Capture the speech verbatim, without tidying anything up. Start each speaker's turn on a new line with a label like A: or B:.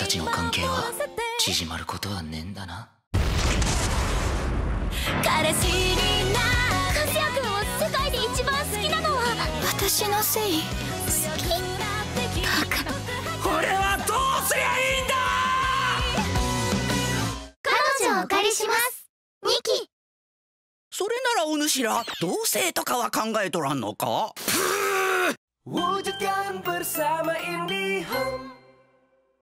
A: たちの関係は縮まることはねえんだな。
B: 彼氏にな和也君を世界で一番好きなのは私のせい。好きだから
C: 俺はどうすりゃいいんだ。
B: 彼女をお借りします。にき。
C: それならお主ら同棲とかは考えとらんのか。
D: Wujudkan bersama IndiHome.